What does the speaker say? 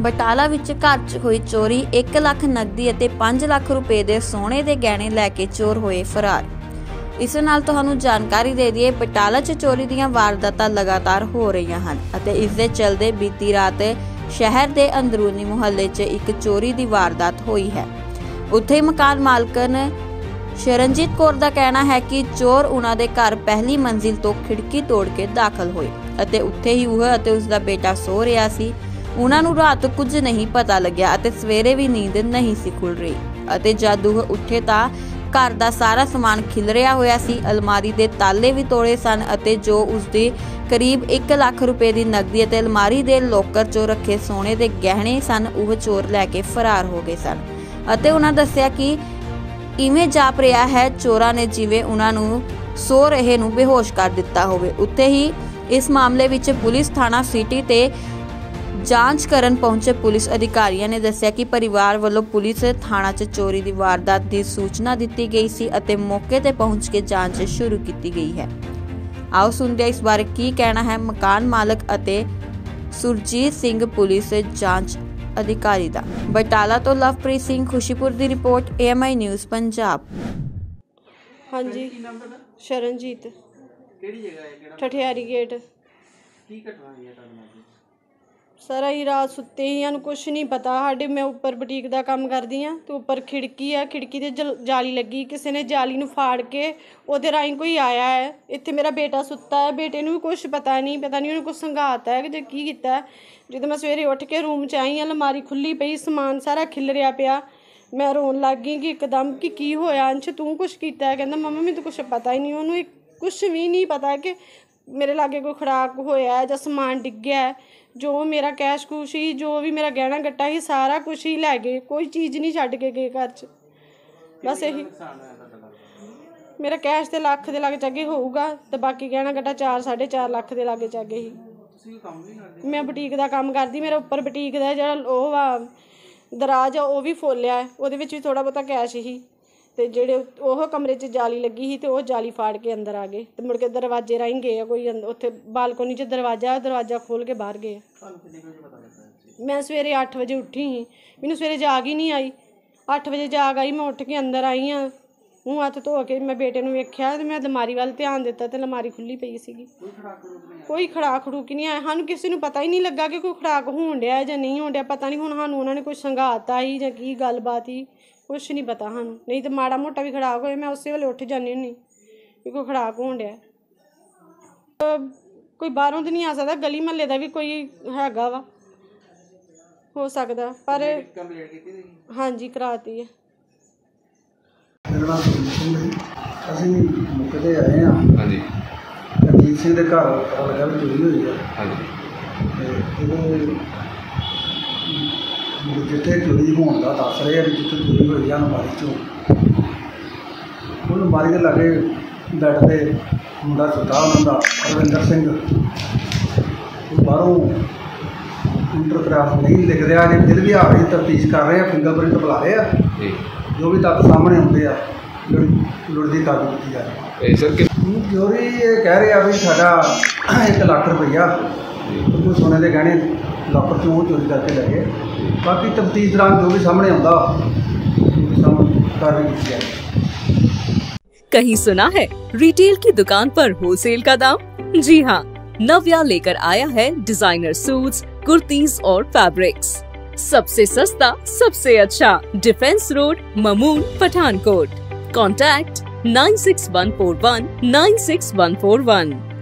ਬਟਾਲਾ ਵਿੱਚ ਘਰ 'ਚ ਹੋਈ ਚੋਰੀ, 1 ਲੱਖ ਨਕਦੀ ਅਤੇ 5 ਲੱਖ ਰੁਪਏ ਦੇ ਸੋਨੇ ਦੇ ਗਹਿਣੇ ਲੈ ਕੇ ਚੋਰ ਹੋਏ ਫਰਾਰ। ਇਸ ਨਾਲ ਤੁਹਾਨੂੰ ਜਾਣਕਾਰੀ ਦੇ ਦਈਏ, ਬਟਾਲਾ 'ਚ ਚੋਰੀ ਦੀਆਂ ਵਾਰਦਾਤਾਂ ਲਗਾਤਾਰ ਹੋ ਰਹੀਆਂ ਹਨ ਅਤੇ ਇਸ ਦੇ ਚੱਲਦੇ ਬੀਤੀ ਰਾਤ ਸ਼ਹਿਰ ਦੇ ਅੰਦਰੂਨੀ ਮੁਹੱਲੇ 'ਚ ਇੱਕ ਚੋਰੀ ਦੀ ਵਾਰਦਾਤ ਹੋਈ ਹੈ। ਉੱਥੇ ਮਕਾਨ ਮਾਲਕਨ ਸ਼ਰਨਜੀਤ ਕੌਰ ਦਾ ਕਹਿਣਾ ਹੈ ਕਿ ਚੋਰ ਉਹਨਾਂ ਦੇ ਘਰ ਪਹਿਲੀ ਮੰਜ਼ਿਲ ਤੋਂ ਖਿੜਕੀ ਤੋੜ ਕੇ ਦਾਖਲ ਹੋਏ ਅਤੇ ਉੱਥੇ ਹੀ ਉਹ ਅਤੇ ਉਸ ਦਾ ਬੇਟਾ ਸੋ ਰਿਹਾ ਸੀ। ਉਹਨਾਂ ਨੂੰ ਰਾਤ ਕੁਝ ਨਹੀਂ ਪਤਾ ਲੱਗਿਆ ਅਤੇ ਸਵੇਰੇ ਵੀ ਨੀਂਦ ਨਹੀਂ ਸੀ ਖੁੱਲ ਰਹੀ ਅਤੇ ਜਦ ਉਹ ਉੱਠੇ ਤਾਂ ਘਰ ਦਾ ਸਾਰਾ ਸਮਾਨ ਖਿਲਰਿਆ ਹੋਇਆ ਸੀ। ਅਲਮਾਰੀ ਦੇ ਤਾਲੇ ਵੀ ਤੋੜੇ ਸਨ ਅਤੇ ਜੋ ਉਸ ਦੇ ਕਰੀਬ 1 ਲੱਖ ਰੁਪਏ ਦੀ ਨਕਦੀ ਅਤੇ ਅਲਮਾਰੀ ਦੇ ਲੋਕਰ 'ਚੋਂ ਰੱਖੇ ਸੋਨੇ ਦੇ ਗਹਿਣੇ ਸਨ, ਉਹ ਚੋਰ ਲੈ ਕੇ ਫਰਾਰ ਹੋ ਗਏ ਸਨ ਅਤੇ ਉਹਨਾਂ ਦੱਸਿਆ ਕਿ ਇਵੇਂ ਜਾਪ ਰਿਹਾ ਹੈ ਚੋਰਾਂ ਨੇ ਜਿਵੇਂ ਉਹਨਾਂ ਨੂੰ ਸੋ ਰਹੇ ਨੂੰ ਬੇਹੋਸ਼ ਕਰ ਦਿੱਤਾ ਹੋਵੇ। ਉੱਥੇ ਹੀ ਇਸ ਮਾਮਲੇ ਵਿੱਚ ਪੁਲਿਸ ਥਾਣਾ ਸਿਟੀ ਤੇ ਜਾਂਚ ਕਰਨ ਪਹੁੰਚੇ ਪੁਲਿਸ ਅਧਿਕਾਰੀਆਂ ਨੇ ਦੱਸਿਆ ਕਿ ਪਰਿਵਾਰ ਵੱਲੋਂ ਪੁਲਿਸ ਥਾਣਾ 'ਚ ਚੋਰੀ ਦੀ ਵਾਰਦਾਤ ਦੀ ਸੂਚਨਾ ਦਿੱਤੀ ਗਈ ਸੀ ਅਤੇ ਮੌਕੇ ਤੇ ਪਹੁੰਚ ਕੇ ਜਾਂਚ ਸ਼ੁਰੂ ਕੀਤੀ ਗਈ ਹੈ। ਆਓ ਸੁਣਦੇ ਹਾਂ ਇਸ ਬਾਰੇ ਕੀ ਕਹਿਣਾ ਹੈ ਮਕਾਨ ਮਾਲਕ ਅਤੇ ਸੁਰਜੀਤ ਸਿੰਘ ਪੁਲਿਸ ਜਾਂਚ ਅਧਿਕਾਰੀ ਦਾ। ਬਟਾਲਾ ਤੋਂ ਲਵਪ੍ਰੀਤ ਸਿੰਘ, ਖੁਸ਼ੀਪੁਰ ਦੀ ਰਿਪੋर्ट, AMI ਨਿਊਜ਼ ਪੰਜਾਬ। हाँ जी, शरणजीत। ਕਿਹੜੀ ਜਗ੍ਹਾ ਹੈ, ਕਿਹੜਾ ठठियारी गेट। ਕੀ ਘਟਨਾ ਹੋਈ ਹੈ ਤੁਹਾਡੇ ਨਾਲ? सर अं रात सुते ही, सानू कुछ नहीं पता। साडे मैं उपर बुटीक का काम करदी हाँ, तो उपर खिड़की है, खिड़की ते जाली लगी, किसी ने जाली नूं फाड़ के उहदे राही कोई आया है। इत्थे मेरा बेटा सुता है, बेटे नूं भी कुछ पता नहीं उन्हें कुछ संघाता है कि की कीता है। जो मैं सवेरे उठ के रूम च आई, अलमारी खुली पई, समान सारा खिलरिया पिया। मैं रोन लग गई कि एकदम कि होया अंश, तू कुछ कीता है? कहंदा मम्मा मैनूं कुछ पता ही नहीं, उन्होंने कुछ भी नहीं पता कि मेरे लागे कोई खड़ाक होया है जां समान डिग्गिया है। जो मेरा कैश कुछ ही, जो भी मेरा गहना गट्टा ही, सारा कुछ ही लै गए, कोई चीज़ नहीं छड्ड के गए घर च। बस यही मेरा कैश तो लख के लागे चागे होऊगा तो बाकी गहना गट्टा 4-4.5 लाख के लागे चागे ही। मैं बुटीक का काम करदी, मेरा उपर बुटीक का जो वा दराज आ वो भी फोलिया है, वो भी थोड़ा बहुता कैश ही ते जेड़े ओह कमरे च जाली लगी ही, तो वह जाली फाड़ के अंदर आ गए ते मुड़ के दरवाजे राही गए। कोई उत्थे बालकोनी च दरवाजा खोल के बाहर गए। मैं सवेरे 8 बजे उठी ही, मैनूं सवेरे जाग ही नहीं आई। 8 बजे जाग आई, मैं उठ के अंदर आई हाँ, मूँह हत्थ धो के मैं बेटे नूं वेख्या ते मैं अलमारी वाल ध्यान दिता तो अलमारी खुली पई सीगी। कोई खड़ाक खड़ूक नहीं आया, सानूं किसी नूं पता ही नहीं लगा कि कोई खड़ाक होण डिया जां नहीं होण डिया। पता नहीं हुण सानूं उन्होंने कुछ संघाता ही जां की गलबात ही, कुछ नहीं पता सानूं। नहीं तो माड़ा मोटा भी खड़ाक होए मैं उस वेले उठ जानी हुंदी कि कोई खड़ाक होण डिया। कोई बाहरों तो नहीं आ सकता, गली महल्ले का भी कोई हैगा वा, हो सकता। पर हाँ जी कराती है। मेरा नाम सुरजीत सिंह है। असीं मौके ते आए हाँ। हाँ जी। रजीत सिंह के घर पता लगा भी चोरी हुई है। हाँ जी। जिथे चोरी होने का दस रहे हैं, जिथे चोरी हुई है अलमारी चो, वो अलमारी के लागे बैड पे मुंडा सुता उन्होंने रविंदर सिंह, बाहरों इंटरक्राफ्ट नहीं लिख रहा है, फिर भी आ रही तफ्तीश कर रहे हैं, फिंगरप्रिंट बुला रहे हैं, जो भी तक सामने आते हैं लुड़दी काबू की जा रही है। चोरी ये कह रहे हैं भी साडा 1 लाख रुपया कोई सोने के गहने लॉकर चों चोरी करके ले गए। बाकी तफ्तीश दौरान जो भी सामने आता कार्रवाई की जाएगी। कहीं सुना है रिटेल की दुकान पर होलसेल का दाम? जी हाँ, नव्या लेकर आया है डिजाइनर सूट्स, कुर्तीज और फैब्रिक्स। सबसे सस्ता, सबसे अच्छा, defence road, Mamun, Pathankot. Contact 9614196141।